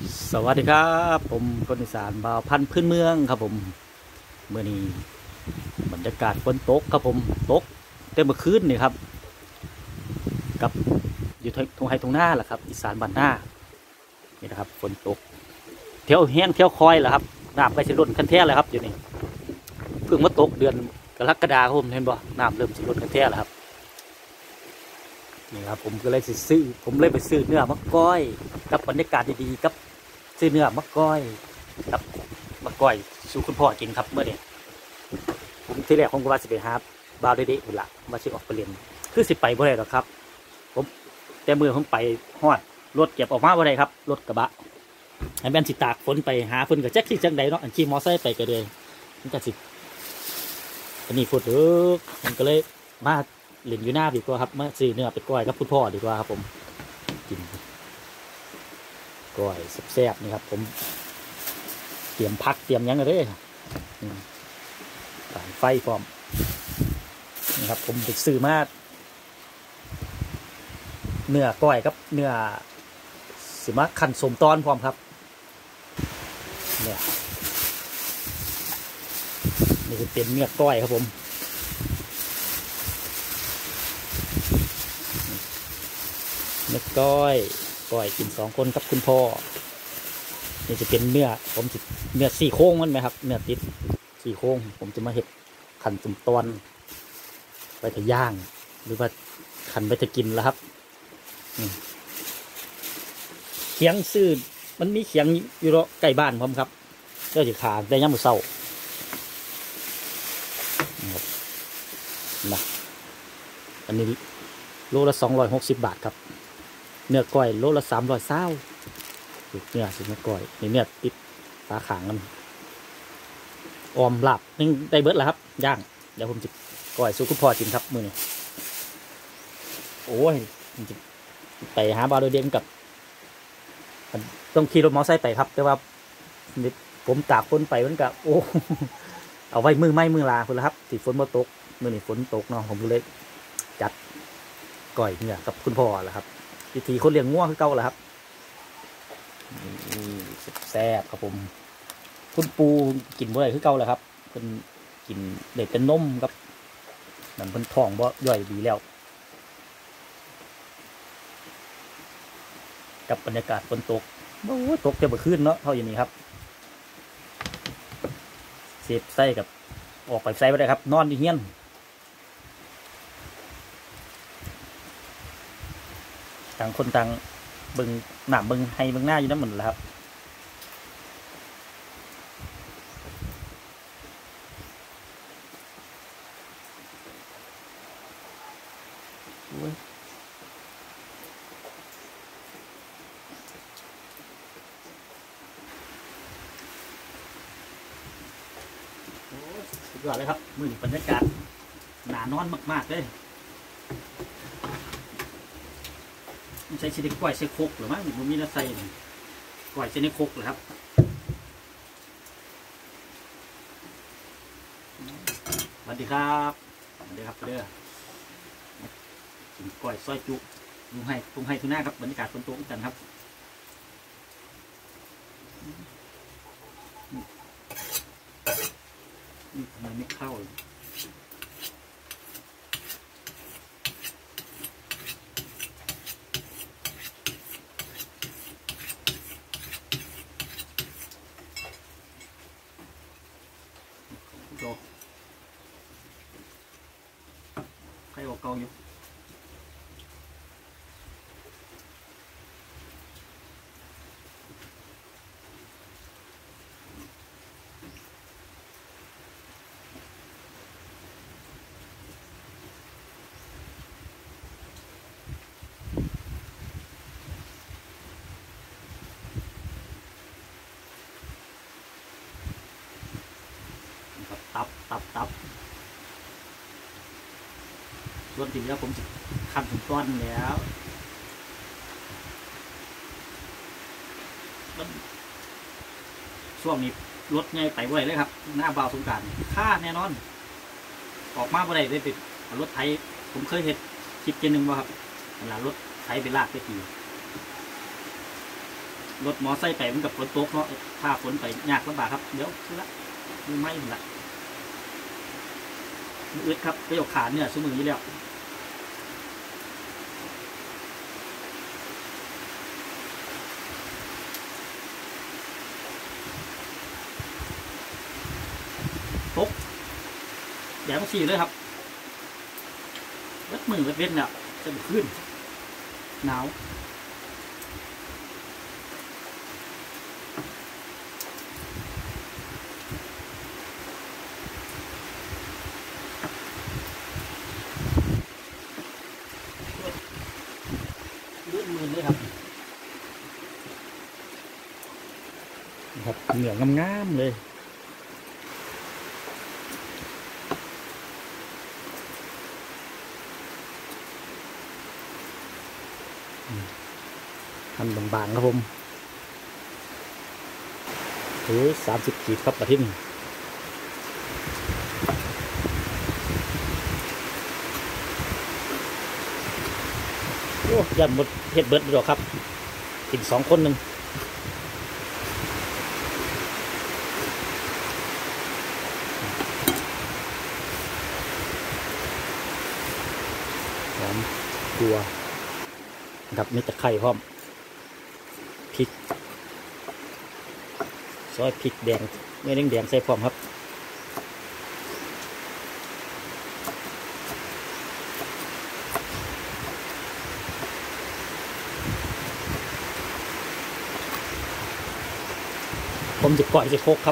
สวัสดีครับผมคนอีสานบ่าวพันธุ์พื้นเมืองครับผมเมื่อนี้บรรยากาศฝนตกครับผมตกแต่เมื่อคืนนี่ครับกับอยู่ทงไฮทงหน้าแหละครับอีสานบ้านหน้านี่นะครับฝนตกเที่ยวแห้งเที่ยวคอยแหละครับน้ำไปสิล้นคันแท้เลยครับอยู่นี่เพิ่งมาตกเดือนกรกฎาคมเห็นบ่น้ำเริ่มสิล้นคันแท้แล้วครับนี่ครับผมก็เลยซื้อผมเลยไปซื้อเนื้อมะก้อยกับบรรยากาศดีๆกับซื้อเนื้อมะก้อยกับมะก้อยสู่คุณพ่อกินครับเมื่อเนี่ยผมที่แรกผมก็ว่าสิไปหาบาวเด็กๆหุ่นละมาชิออกไปเรียนคือสิไปบ่ได้หรอกครับผมแต่มือผมไปฮอดรถเก็บออกมาบ่ได้ครับรถกระบะให้แม่นสิตากฝนไปหาฝนกับแจ็คที่จังใดเนาะอันขี่มอไซค์ไปก็เลยมันก็สิอันนี้ฝนมันก็เลยมาเล่นอยู่หน้าดีกว่าครับมาซื้อเนื้อไปก้อยกับคุณพ่อดีกว่าครับผมกินก้อยแซ่บๆนี่ครับผมเตรียมพักเตรียมยังเลยสายไฟพร้อมนี่ครับผมไปซื้อมาเนื้อก้อยกับเนื้อสิมาขั้นสมตอนพร้อมครับเนี่ยนี่คือเป็นเนื้อก้อยครับผมเนื้อก้อยกิน2 คนกับคุณพ่อนี่จะเป็นเนื้อผมจะเนื้อ4 โค้งมันไหมครับเนื้อติด4 โค้งผมจะมาเห็ดขันสมตอนไปจะย่างหรือว่าขันไปจะกินแล้วครับเขียงซื้อมันมีเขียงอยู่ใกล้บ้านผมครับก็จะขาได้ย่ำมือเศร้านะอันนี้โลละ260 บาทครับเนื้อก้อยโลละ320เนื้อสิเนื้อก้อยนี่เนื้อติดฝาขางมันออมหลับนึงได้เบิดแล้วครับย่างเดี๋ยวผมจะก้อยสู้คุณพ่อกินครับมื้อนี้โอ้ยไปหาบาร์โดเดียนกับต้องขี่รถมอเตอร์ไซค์ไปครับแต่ว่าผมตากฝนไปมันก็โอ้เอาไว้มือไม้มือลาคนละครับที่ฝนมาตกมื้อนี้ฝนตกเนาะผมก็เลยจัดก้อยเนี่ยกับคุณพ่อแหละครับวิธีคนเลี้ยงงัวคือเก่าแหละครับแซ่บครับผมคุณปูกินบ่ได้คือเก่าแหละครับเพิ่นกินได้แต่นมครับนั่นเพิ่นท้องบ่ย่อยดีแล้วกับบรรยากาศฝนตกโอ้ตกแต่เมื่อคืนเนาะเท่าอย่างนี้ครับเสียบไส้กับออกไปไส้ไม่ได้ครับนอนที่เฮียนต่างคนต่างเบิ่งหนามเบิ่งให้เบิ่งหน้าอยู่นั่นเหมือนแหละครับสุดยอดเลยครับมือบรรยากาศหนานอนมากๆเลยใช้ชิ้นก้อยใช้โคกหรือมั้งมันมีน้ำใส่ก้อยใช้ในโคกเหรอครับสวัสดีครับสวัสดีครับเด้อกินก้อยซอยจุลุงให้ทุกหน้าครับบรรยากาศฝนตกกันครับทำไมไม่เข้าโตใครออกเกาอยู่ตับส่วนที่แล้วผมจะขั้นถึงต้นแล้วช่วงนี้รถไงไปบ่อยเลยครับหน้าบ่าวสงกรานต์ค่าแน่นอนออกมาบ่ได้เลยเป็นรถไถผมเคยเห็นคลิปเจนึงว่าครับเวลารถไถไปลากไปกี่รถมอไซค์ไปมันกับฝนตกเนาะถ้าฝนไปยากลำบากครับเดี๋ยวละมือไม้หมดละมืออึดครับไปยกขาเนี่ยชั่วมือนี้แล้วตกแดดมันสีเลยครับวัดมือวัดเว้นเนี่ยจะขึ้นหนาวลื่นมือเลยครับเหนืองามๆเลยทำบางๆครับผม30 ขีดครับประทินโอ้ยันหมดเห็ดเบิร์ดดอกครับกิน2 คนหนึ่งหอมตัวครับมีตะไคร้พร้อมพริกซอยพริกแดงเนื้อแดงใส่พร้อมครับผมจะก่อยจะโคกครับ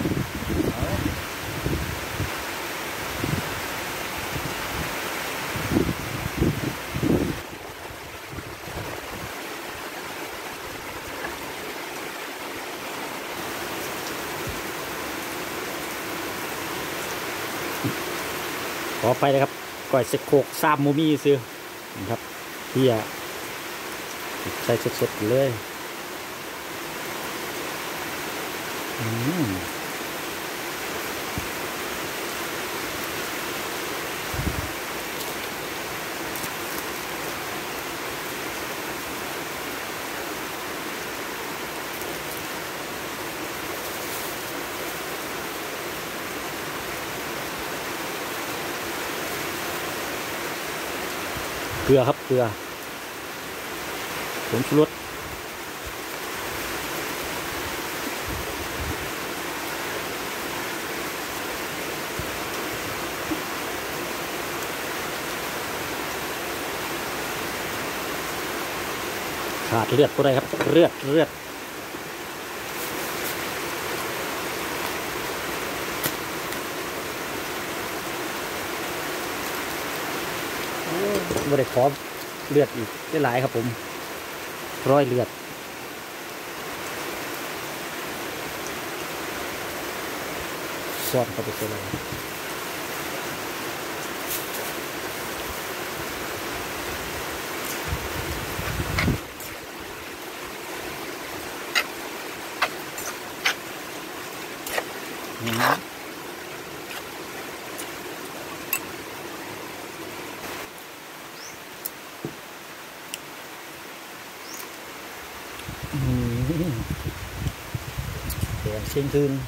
ขอไปเลยครับก่อยเสกโคก3 มูมี่ซื้อนะครับเพี่ใส่สดๆเลยเกลือครับเกลือผงชูรสขาดเลือดก็ได้ครับเลือดไม่ได้ขอเลือดอีกได้หลายครับผมร้อยเลือดซอสเข้าไปเลยแดงเชียงคืน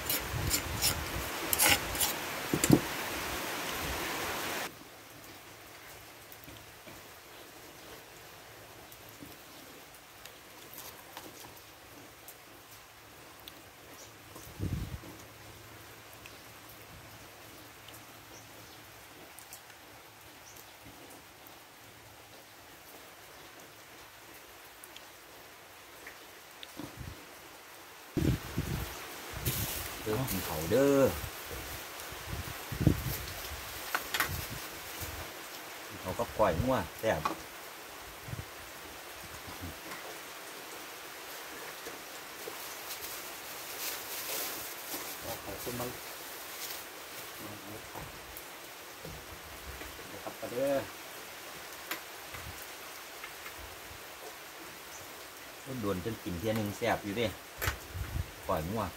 เขาเด้อเขาก็ปล่อยมั่วแซ่บขอบคุณมากครับไปเด้อโดนจนกินเที่ยนึงแซ่บอยู่ดิปล่อยมั่ว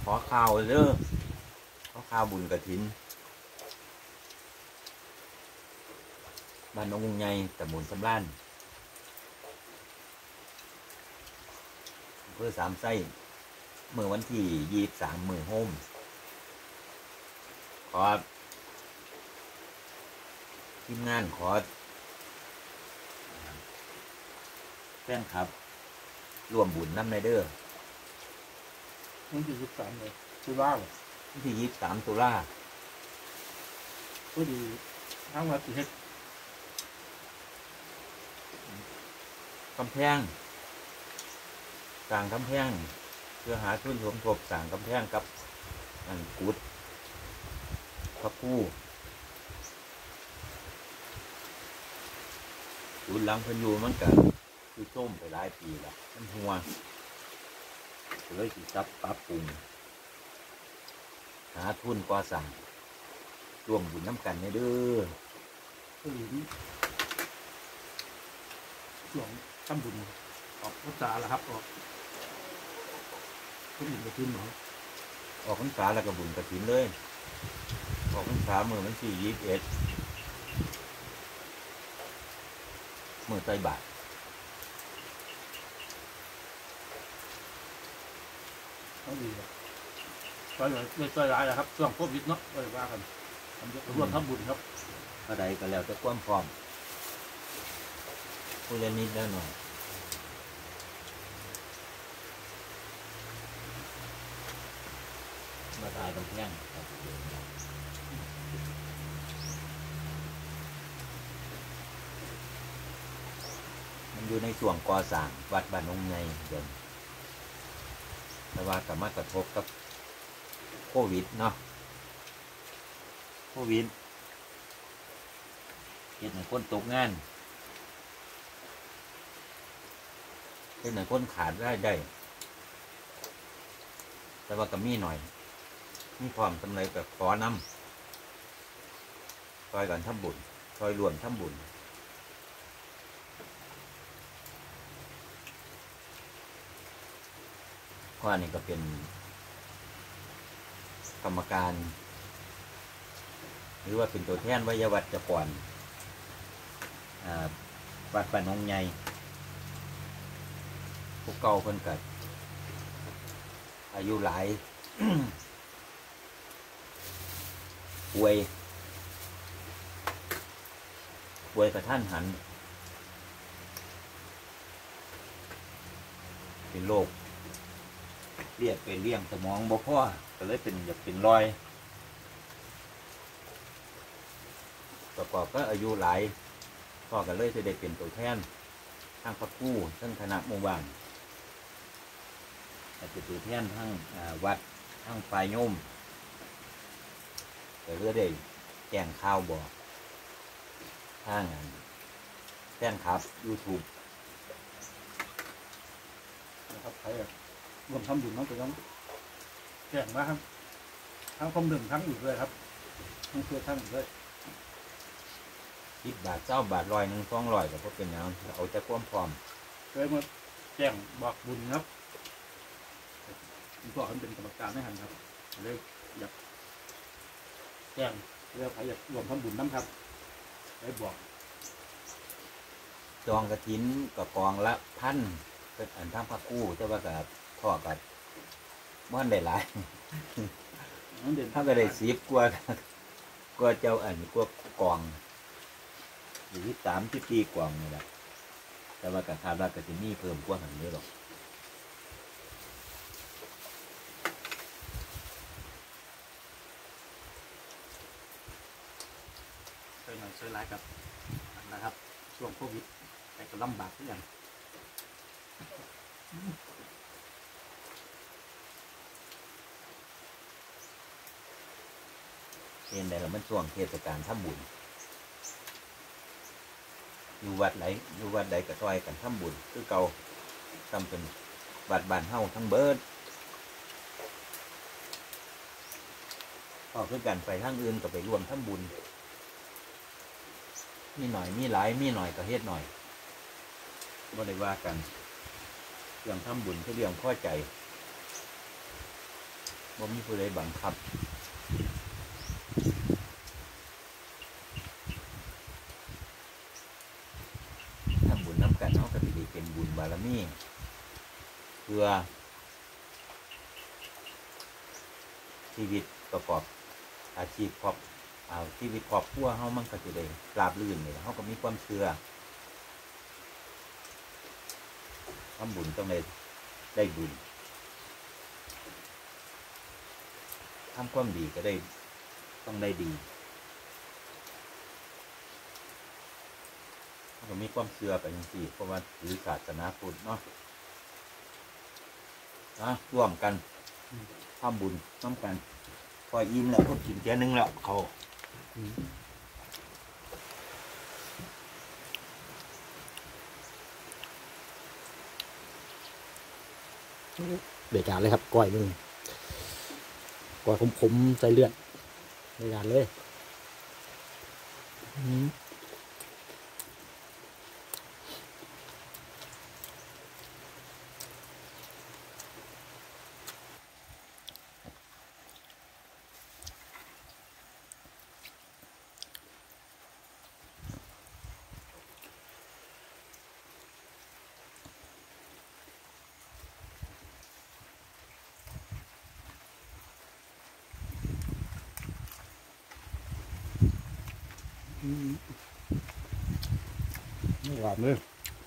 ขอข่าวเด้อขอข่าวบุญกฐินบ้านหนองกุงใหญ่ตำบลสำรานอำเภอสามไส้เมื่อวันที่23มื้อโฮมขอทีมงานขอแฟนครับร่วมบุญน้ำในเด้อมันจะ23เลยคือว่าวันที่23ตุลาก็ดีทั้งวัดสิเฮ็ดกำแพงสร้างกำแพงเพื่อหาทุนสมทบสร้างกำแพงกับอันกุดพระกู้กุดหลังเพันอยูมันก็คือส้มไปหลายปีละมันหัวก็เลยสิซับปรับปรุงหาทุนก่อสร้างร่วมบุญน้ำกันในเด้อก็ดีช่วงทำบุญออกพรรษาแล้วครับออกก็มีกระถิ่นหน่อยออกพรรษาแล้วก็บุญกฐินเลยออกพรรษาเมื่อวันที่21เมื่อใส่บาตรก็ดีก็เลยไม่ช่วยร้ายนะครับช่วงโควิดเนาะก็เลยว่ากันทำเยอะร่วมทำบุญครับอะไรก็แล้วแต่ความพร้อมผู้เล่นนิดแล้วหน่อยมาตายตรงแท่งมันอยู่ในส่วนก่อสร้างวัดบ้านนงไงเดิมแต่ว่ากับมากระทบกับโควิดเนาะโควิดเห็นหนึ่งคนตกงานเห็นหนึ่งคนขาดรายได้แต่ว่าก็มีหน่อยมีความสำเร็จกับขอนำซอยกันทำบุญซอยรวมทำบุญข้อนี้ก็เป็นกรรมการ หรือว่าเป็นตัวแทนวิทยาวัจกรวัดป่านงใหญ่พวกเก่าเพิ่นกัดอายุหลาย ป่วยกระท่านหัน เป็นโรคเลียดเป็นเลี้ยงสมองบ่พอก็เลยเป็นอยากเป็นรอยประกอบก็อายุหลายพ่อก็เลยจะได้เป็นตัวแทนทั้งพระกู้ทั้งคณะหมู่บ้านอาจจะตัวแทนทั้งวัดทั้งฝ่ายโยมแต่เรื่อได้แจ้งข่าวบอกทางแจ้งครับ YouTube นะครับใครร่วมทำบุญน้องจะต้องแจ้งมาครับทั้งความหนึ่งทั้งอื่นเลยครับทั้งเพื่อทั้งอื่นเลย 10 บาท20 บาท100 200ก็บ่เป็นหยังเอาแต่ความพร้อมเคยมาแจ้งบอกบุญครับผมก็เป็นกรรมการไม่หันครับเลยอยากแจ้งเรื่องใครอยากรวมทำบุญน้ำครับได้บอกจองกฐินกับกองละ1,000เป็นอันทั้งพระกู้แต่ว่ากับพ่อกับม่อนได้หลายน้องเด่นถ้าก็ได้10 กว่าเจ้าอันกว่ากองอยู่ที่3-4กองนี่แหละแต่ว่ากับคาดว่าก็จะมีเพิ่มกว่าหันนี้หรอกเคยหน่อยเคยร้ายกับนะครับช่วงโควิดแต่ก็ลำบากทุกอย่างเห็นได้แล้วมันช่วงเทศกาลทำบุญอยู่วัดไหนอยู่วัดใดก็ซอยกันทำบุญคือเก่าทำเป็นวัดบ้านเฮาทั้งเบิดพอคือกันไปทางอื่นก็ไปร่วมทำบุญมีหน่อยมีหลายมีหน่อยก็เฮ็ดหน่อยบ่ได้ว่ากันเรื่องทำบุญคือเรื่องพอใจบ่มีผู้ใดบังคับทำบุญน้ำกันเนาะก็สิเป็นบุญบารมีเพื่อชีวิตประกอบอาชีพชีวิตครอบครัวเฮามันก็จะได้ราบรื่นนี่เฮาก็มีความเชื่อทำบุญต้องได้บุญทำความดีก็ต้องได้ดีเฮาก็มีความเชื่อไปจังซี่เพราะว่าถือศาสนาพุทธเนาะร่วมกันทำบุญร่วมกันพออิ่มแล้วก็กินแค่นึงแล้วเขาเดือดจานเลยครับก้อยมึงก้อยขมๆใส่เลือดเดือดจานเลยหวานเลย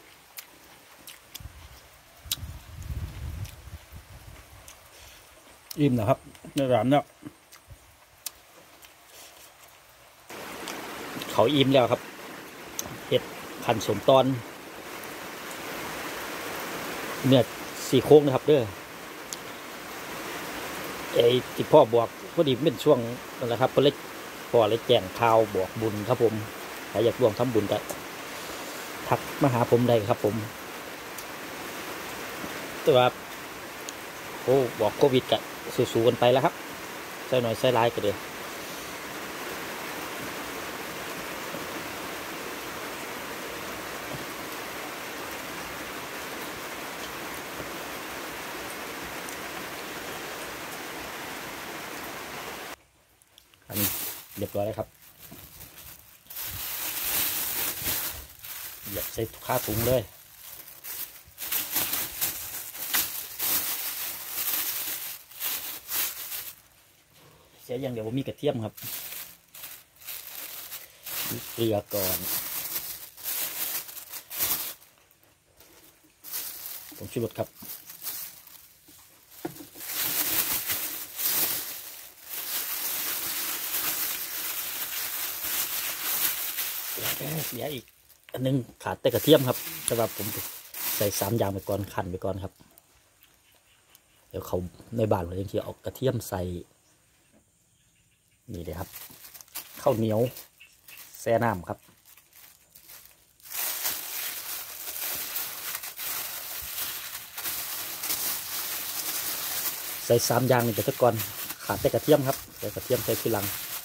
อิ่มนะครับในร้านเนี่ยเขาอิ่มแล้วครับเห็ดขันสมตอนเนื้อสี่โค้งนะครับเด้อไอ้ที่พ่อบอกพอดีเป็นช่วงนั่นแหละครับเพื่อเลยพ่อเลยแจ้งข่าวบอกบุญครับผมใครอยากร่วมทำบุญก็ทักมาหาผมได้ครับผมแต่ว่าโอ้บอกโควิดกะสู้ๆกันไปแล้วครับใส่หน่อยใส่ร้ายก็เดี๋ยวอันนี้เรียบร้อยแล้วครับอยากใส่ข้าถุงเลยเสียอย่างเดียวผมมีกระเทียมครับเกลือก่อนผมชูรสครับเสียอีกอันนึงขาดแต่กระเทียมครับแต่ว่าผมใส่3 อย่างไปก่อนคั่นไปก่อนครับเดี๋ยวเขาในบ้านเราจะเอากระเทียมใส่นี่เลยครับข้าวเหนียวแช่น้ำครับใส่3 อย่างนี่ไปก่อนขาดแต่กระเทียมครับใส่กระเทียมใส่ทีหลัง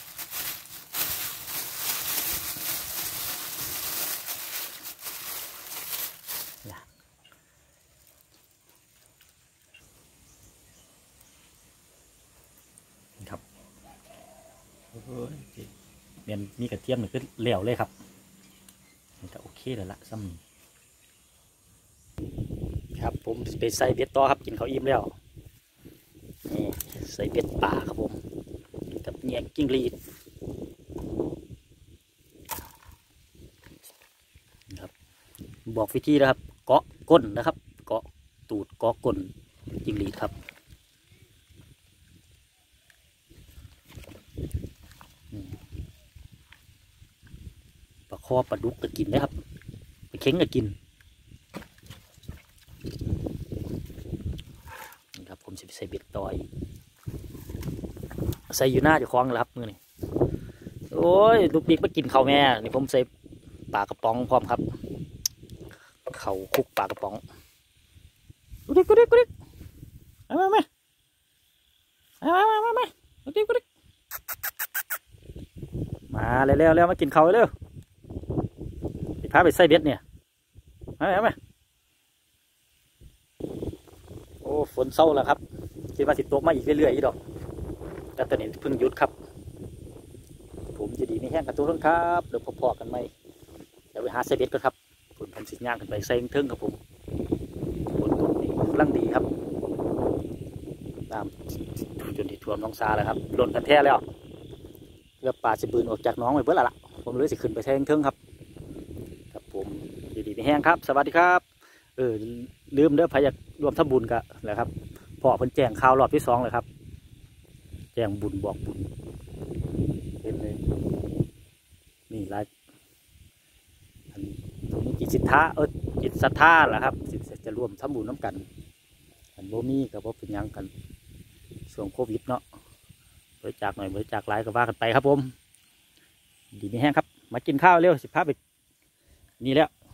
ครับเมียนมีกระเทียมนี่คือเหลวเลยครับมันก็โอเคแล้วละซ้ำครับผมไปใส่เบ็ดต่อครับกินข้าวอิ่มแล้วนี่ใส่เบ็ดป่าครับผมกับเงี้ยกิ้งรีดครับบอกวิธีนะครับเกาะก้นนะครับเกาะตูดเกาะก้นกิ้งรีดครับปลาคอปลาดุกก็กินนะครับปลาเค็งก็กินนี่ครับผมจะใส่เบ็ดต่อยใส่อยู่หน้าจะคล้องรับมือนี่โอ้ยลูกดิ๊กมากินข้าวแม่นี่ผมใส่ปลากระป๋องพร้อมครับเขาคุกปลากระป๋องกูดิ๊กมาลูกดิ๊กมาเร็วมากินข้าวเร็วพาไปใส่เบ็ดเนี่ยมาโอ้ฝนเศร้าแล้วครับคิดว่าสิตกมาอีกเรื่อยๆอีดอกแต่ตอนนี้เพิ่งหยุดครับผมจะดีไม่แห้งกันทุกท่านครับเดี๋ยวพอๆกันไหมเดี๋ยวไปหาเซเบ็ดก่อนครับผมสิย่างกันไปใส่เทิงครับผมฝนตกนี่กำลังดีครับตามจนที่ท่วมน้องซาแล้วครับหล่นกันแท้แล้วเรือป่าสิบืนออกจากน้องไปเบิดละผมเลยสิขึ้นไปใส่เทิงครับครับผมดีไม่แห้งครับสวัสดีครับลืมเด้อใครอยากรวมทำบุญกันแหละครับพ่อเพิ่นแจ้งข่าวรอบที่2เลยครับแจ้งบุญบอกบุญเป็นเลยนี่ไลฟ์มีจิตศรัทธาจิตศรัทธาแหละครับจะรวมทำบุญน้ำกันอันโบมีกับโบเป็นยังกันช่วงโควิดเนาะบริจาคหน่อยบริจาคหลายก็ว่ากันไปครับผมดีไม่แห้งครับมากินข้าวเร็ว15 ไปนี่แล้ว